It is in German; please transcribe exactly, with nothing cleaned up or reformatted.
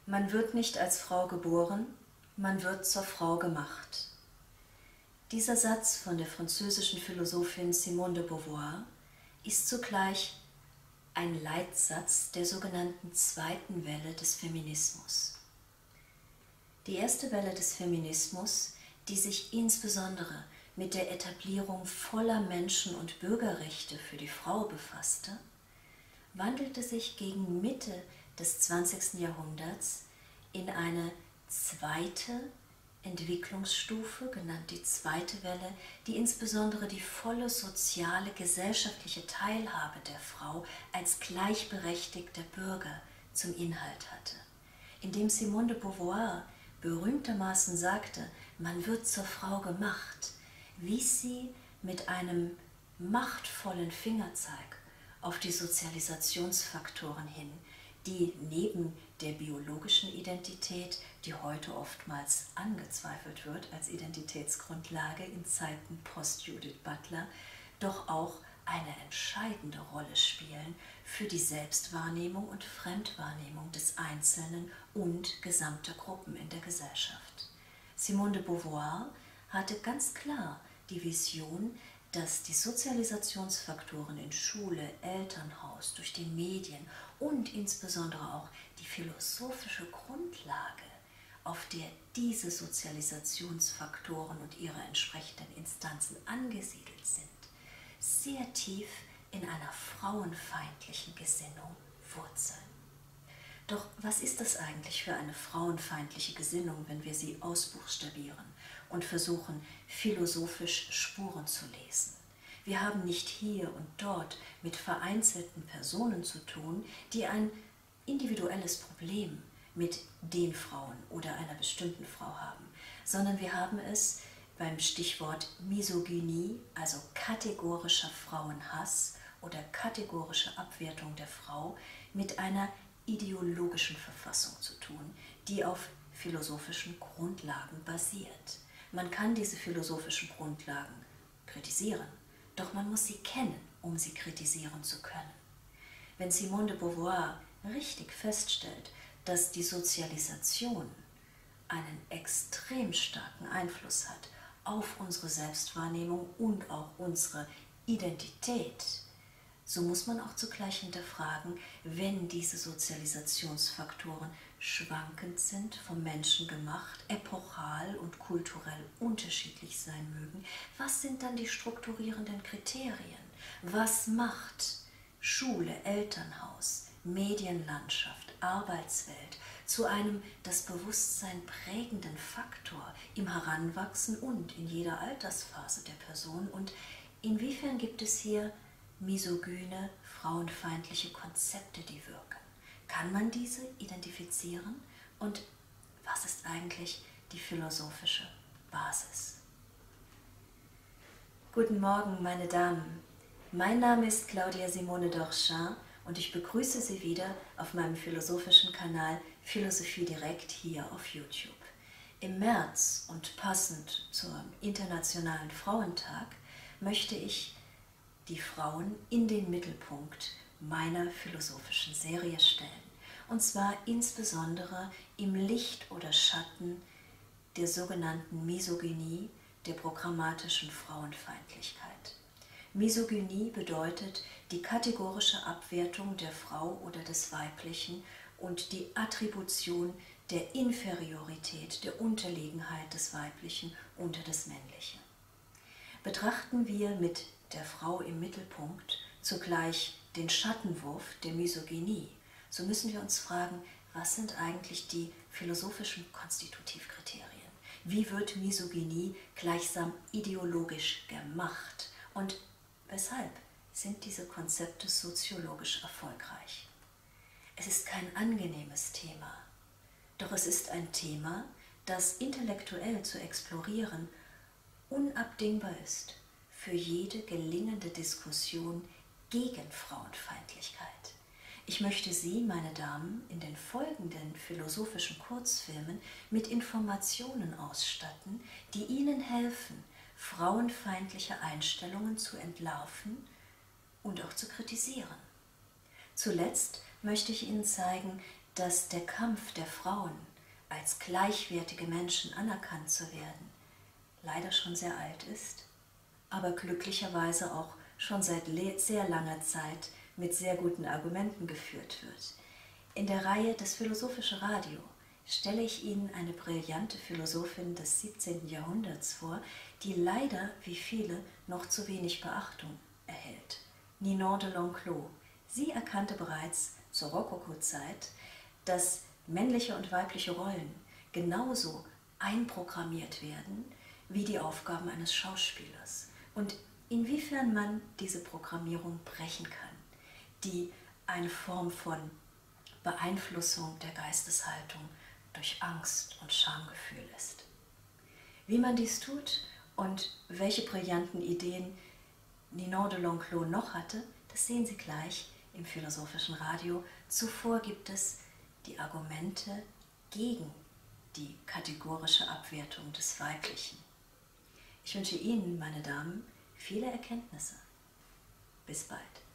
Man wird nicht als Frau geboren, man wird zur Frau gemacht. Dieser Satz von der französischen Philosophin Simone de Beauvoir ist zugleich ein Leitsatz der sogenannten zweiten Welle des Feminismus. Die erste Welle des Feminismus, die sich insbesondere mit der Etablierung voller Menschen- und Bürgerrechte für die Frau befasste, wandelte sich gegen Mitte des zwanzigsten Jahrhunderts in eine zweite Entwicklungsstufe, genannt die zweite Welle, die insbesondere die volle soziale, gesellschaftliche Teilhabe der Frau als gleichberechtigter Bürger zum Inhalt hatte. Indem Simone de Beauvoir berühmtermaßen sagte, man wird zur Frau gemacht, wies sie mit einem machtvollen Fingerzeig auf die Sozialisationsfaktoren hin, die neben der biologischen Identität, die heute oftmals angezweifelt wird als Identitätsgrundlage in Zeiten post-Judith Butler, doch auch eine entscheidende Rolle spielen für die Selbstwahrnehmung und Fremdwahrnehmung des Einzelnen und gesamter Gruppen in der Gesellschaft. Simone de Beauvoir hatte ganz klar die Vision, dass die Sozialisationsfaktoren in Schule, Elternhaus, durch die Medien und insbesondere auch die philosophische Grundlage, auf der diese Sozialisationsfaktoren und ihre entsprechenden Instanzen angesiedelt sind, sehr tief in einer frauenfeindlichen Gesinnung wurzeln. Doch was ist das eigentlich für eine frauenfeindliche Gesinnung, wenn wir sie ausbuchstabieren und versuchen, philosophisch Spuren zu lesen? Wir haben nicht hier und dort mit vereinzelten Personen zu tun, die ein individuelles Problem mit den Frauen oder einer bestimmten Frau haben, sondern wir haben es beim Stichwort Misogynie, also kategorischer Frauenhass oder kategorische Abwertung der Frau, mit einer ideologischen Verfassung zu tun, die auf philosophischen Grundlagen basiert. Man kann diese philosophischen Grundlagen kritisieren, doch man muss sie kennen, um sie kritisieren zu können. Wenn Simone de Beauvoir richtig feststellt, dass die Sozialisation einen extrem starken Einfluss hat auf unsere Selbstwahrnehmung und auch unsere Identität, so muss man auch zugleich hinterfragen, wenn diese Sozialisationsfaktoren schwankend sind, vom Menschen gemacht, epochal und kulturell unterschiedlich sein mögen, was sind dann die strukturierenden Kriterien? Was macht Schule, Elternhaus, Medienlandschaft, Arbeitswelt zu einem das Bewusstsein prägenden Faktor im Heranwachsen und in jeder Altersphase der Person? Und inwiefern gibt es hier misogyne, frauenfeindliche Konzepte, die wirken? Kann man diese identifizieren? Und was ist eigentlich die philosophische Basis? Guten Morgen, meine Damen. Mein Name ist Claudia Simone Dorchin und ich begrüße Sie wieder auf meinem philosophischen Kanal Philosophie direkt hier auf YouTube. Im März und passend zum Internationalen Frauentag möchte ich die Frauen in den Mittelpunkt meiner philosophischen Serie stellen. Und zwar insbesondere im Licht oder Schatten der sogenannten Misogynie, der programmatischen Frauenfeindlichkeit. Misogynie bedeutet die kategorische Abwertung der Frau oder des Weiblichen und die Attribution der Inferiorität, der Unterlegenheit des Weiblichen unter das Männliche. Betrachten wir mit der Frau im Mittelpunkt zugleich den Schattenwurf der Misogynie, so müssen wir uns fragen, was sind eigentlich die philosophischen Konstitutivkriterien? Wie wird Misogynie gleichsam ideologisch gemacht? Und weshalb sind diese Konzepte soziologisch erfolgreich? Es ist kein angenehmes Thema, doch es ist ein Thema, das intellektuell zu explorieren unabdingbar ist für jede gelingende Diskussion gegen Frauenfeindlichkeit. Ich möchte Sie, meine Damen, in den folgenden philosophischen Kurzfilmen mit Informationen ausstatten, die Ihnen helfen, frauenfeindliche Einstellungen zu entlarven und auch zu kritisieren. Zuletzt möchte ich Ihnen zeigen, dass der Kampf der Frauen, als gleichwertige Menschen anerkannt zu werden, leider schon sehr alt ist, aber glücklicherweise auch schon seit sehr langer Zeit mit sehr guten Argumenten geführt wird. In der Reihe Das Philosophische Radio stelle ich Ihnen eine brillante Philosophin des siebzehnten Jahrhunderts vor, die leider, wie viele, noch zu wenig Beachtung erhält. Ninon de L'Enclos. Sie erkannte bereits zur Rokoko-Zeit, dass männliche und weibliche Rollen genauso einprogrammiert werden wie die Aufgaben eines Schauspielers und inwiefern man diese Programmierung brechen kann, die eine Form von Beeinflussung der Geisteshaltung durch Angst und Schamgefühl ist. Wie man dies tut und welche brillanten Ideen Ninon de L'Enclos noch hatte, das sehen Sie gleich im Philosophischen Radio. Zuvor gibt es die Argumente gegen die kategorische Abwertung des Weiblichen. Ich wünsche Ihnen, meine Damen, viele Erkenntnisse. Bis bald.